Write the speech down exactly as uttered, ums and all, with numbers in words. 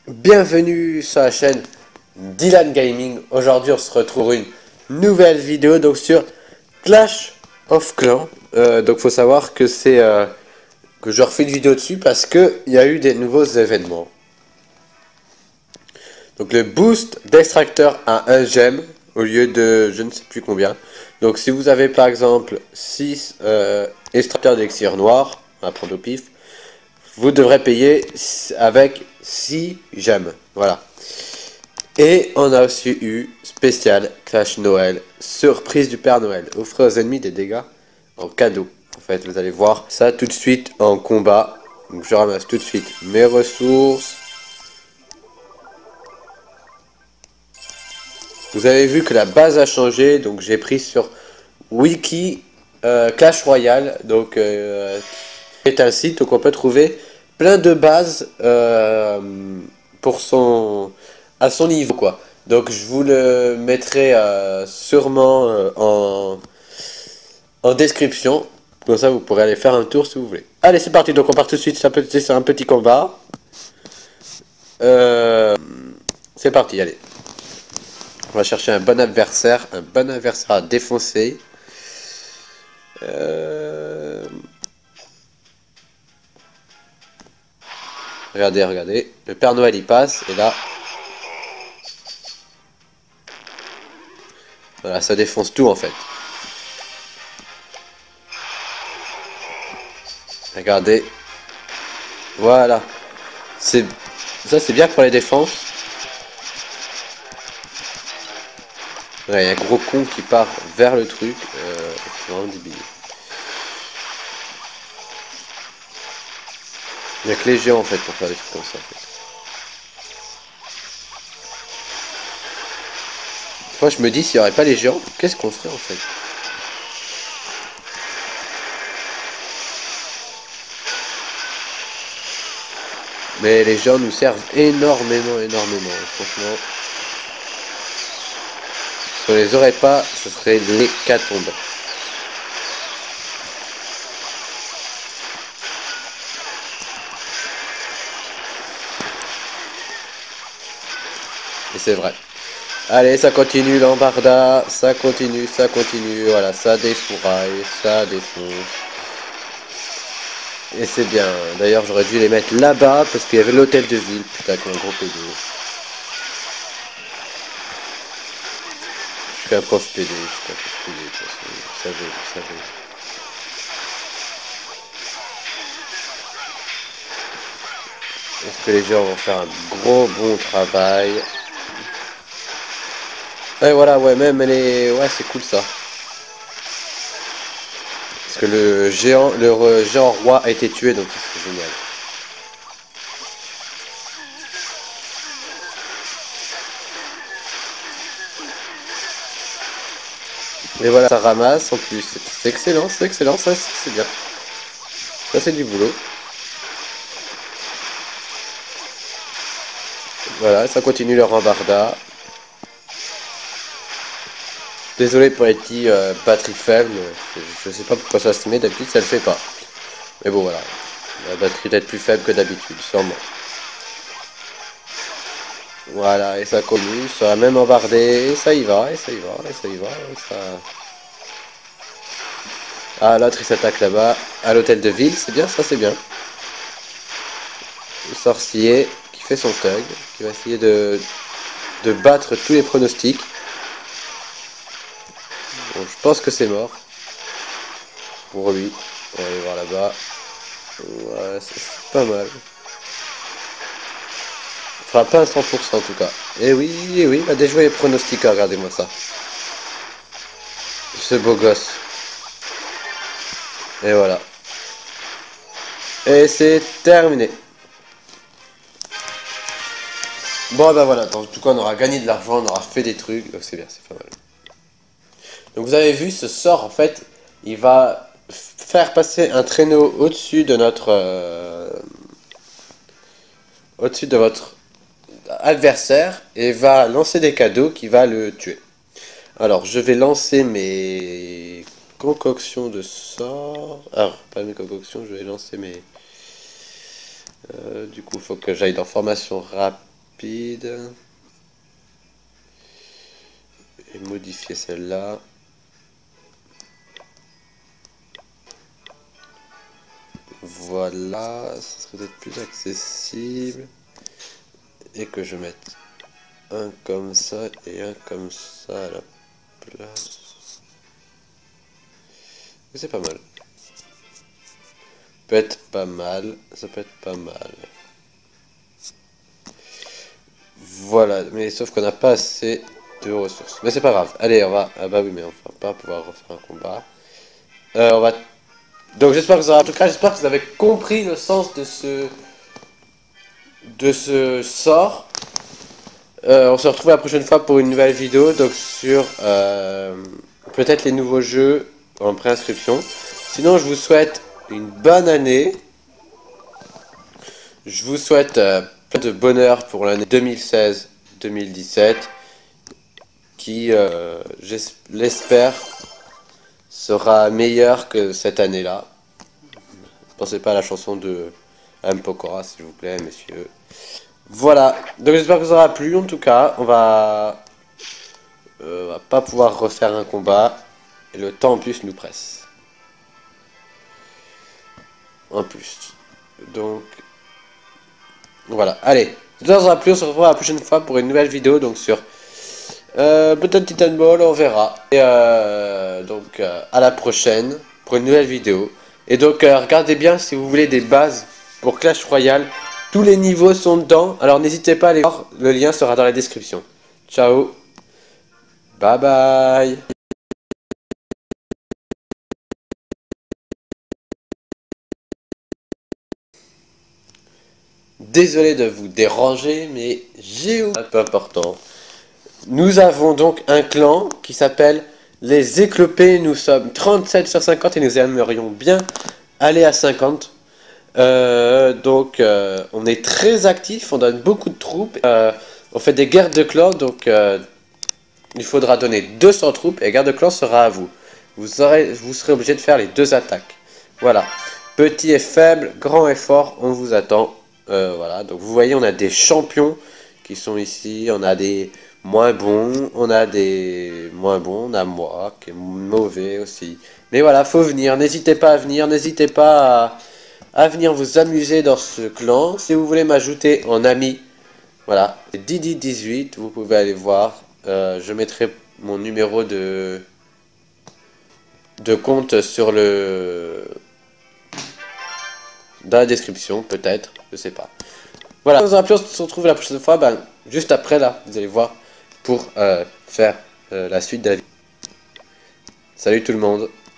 Bienvenue sur la chaîne Dylan Gaming. Aujourd'hui on se retrouve pour une nouvelle vidéo donc sur Clash of Clans. Euh, donc faut savoir que c'est euh, que je refais une vidéo dessus parce que il y a eu des nouveaux événements. Donc le boost d'extracteur à un gemme au lieu de je ne sais plus combien. Donc si vous avez par exemple six euh, extracteurs d'élixir noir, on va prendre au pif, vous devrez payer avec six gemmes. Voilà. Et on a aussi eu spécial Clash Noël, surprise du Père Noël. Offrez aux ennemis des dégâts en cadeau. En fait, vous allez voir ça tout de suite en combat. Donc je ramasse tout de suite mes ressources. Vous avez vu que la base a changé, donc j'ai pris sur Wiki euh, Clash Royale, donc euh, c'est un site où on peut trouver plein de bases euh, pour son à son niveau quoi. Donc je vous le mettrai euh, sûrement euh, en en description, comme ça vous pourrez aller faire un tour si vous voulez. Allez c'est parti, donc on part tout de suite, c'est un, un petit combat. Euh, c'est parti, allez. On va chercher un bon adversaire, un bon adversaire à défoncer. Euh... Regardez, regardez. Le Père Noël il passe et là... Voilà, ça défonce tout en fait. Regardez. Voilà. C'est ça c'est bien pour les défenses. Ouais, il y a un gros con qui part vers le truc. Euh, c'est vraiment débile. Il n'y a que les géants en fait pour faire des trucs comme ça en fait. Moi je me dis s'il n'y aurait pas les géants, qu'est-ce qu'on ferait en fait? Mais les géants nous servent énormément, énormément, franchement. Si on les aurait pas, ce serait l'hécatombe. Et c'est vrai. Allez, ça continue l'embarda, ça continue, ça continue, voilà, ça défouraille, ça défonce. Et c'est bien, d'ailleurs j'aurais dû les mettre là-bas parce qu'il y avait l'hôtel de ville, putain comme un gros pédo. Je suis un prof P D, je suis un prof P D, de toute façon, vous savez, vous savez. Est-ce que les gens vont faire un gros bon travail? Ouais voilà, ouais même elle est... Ouais c'est cool ça. Parce que le géant, le géant roi a été tué donc c'est génial. Et voilà, ça ramasse en plus, c'est excellent, c'est excellent, ça c'est bien. Ça c'est du boulot. Voilà, ça continue le rambarda. Désolé pour les petits euh, batteries faibles, je sais pas pourquoi ça se met, d'habitude ça le fait pas. Mais bon voilà, la batterie doit être plus faible que d'habitude, sûrement. Voilà, et ça continue, ça va même embarder, et ça y va, et ça y va, et ça y va, et ça... Ah, l'autre il s'attaque là-bas, à l'hôtel de ville, c'est bien, ça c'est bien. Le sorcier qui fait son thug, qui va essayer de, de battre tous les pronostics. Bon, je pense que c'est mort. Pour lui. On va aller voir là-bas. Ouais, c'est pas mal. Il fera pas un cent pour cent en tout cas. Et oui, et oui, il a déjoué les pronostics, regardez-moi ça. Ce beau gosse. Et voilà. Et c'est terminé. Bon ben voilà, en tout cas on aura gagné de l'argent, on aura fait des trucs, donc c'est bien, c'est pas mal. Donc vous avez vu, ce sort en fait, il va faire passer un traîneau au-dessus de notre... Euh, au-dessus de votre adversaire et va lancer des cadeaux qui va le tuer. Alors je vais lancer mes concoctions de sorts. Alors pas mes concoctions, je vais lancer mes... Euh, du coup il faut que j'aille dans formation rapide. speed. Et modifier celle-là. Voilà, ça serait peut-être plus accessible. Et que je mette un comme ça et un comme ça à la place. C'est pas mal. Peut être pas mal, ça peut être pas mal. Voilà, mais sauf qu'on n'a pas assez de ressources. Mais c'est pas grave. Allez, on va... Ah bah oui, mais on va pas pouvoir refaire un combat. Euh, on va... Donc j'espère que vous aurez... En tout cas, j'espère que vous avez compris le sens de ce... de ce sort. Euh, on se retrouve la prochaine fois pour une nouvelle vidéo, donc sur euh, peut-être les nouveaux jeux en préinscription. Sinon, je vous souhaite une bonne année. Je vous souhaite euh, plein de bonheur pour l'année deux mille seize deux mille dix-sept, qui, euh, j'espère, sera meilleure que cette année-là. Pensez pas à la chanson de M. Pokora, s'il vous plaît, messieurs. Voilà, donc j'espère que ça aura plu. En tout cas, on va, euh, on va pas pouvoir refaire un combat. Et le temps en plus nous presse. En plus. Donc, voilà. Allez, j'espère que ça aura plu. On se retrouvera la prochaine fois pour une nouvelle vidéo. Donc sur euh, peut-être Titan Ball, on verra. Et euh, donc euh, à la prochaine pour une nouvelle vidéo. Et donc euh, regardez bien si vous voulez des bases pour Clash Royale. Tous les niveaux sont dedans, alors n'hésitez pas à les voir, le lien sera dans la description. Ciao, bye bye. Désolé de vous déranger, mais j'ai un peu important. Nous avons donc un clan qui s'appelle les Éclopés. Nous sommes trente-sept sur cinquante et nous aimerions bien aller à cinquante. Euh, donc euh, on est très actif, on donne beaucoup de troupes, euh, on fait des guerres de clans, donc euh, il faudra donner deux cents troupes et la guerre de clans sera à vous. Vous, aurez, vous serez obligé de faire les deux attaques. Voilà, petit et faible, grand et fort, on vous attend. Euh, voilà, donc vous voyez on a des champions qui sont ici, on a des moins bons, on a des moins bons, on a moi qui est mauvais aussi. Mais voilà, faut venir, n'hésitez pas à venir, n'hésitez pas à... à venir vous amuser dans ce clan. Si vous voulez m'ajouter en ami, voilà, Didi dix-huit, vous pouvez aller voir. Euh, je mettrai mon numéro de de compte sur le dans la description, peut-être, je sais pas. Voilà, on se retrouve la prochaine fois, ben, juste après là, vous allez voir, pour euh, faire euh, la suite de la vie. Salut tout le monde.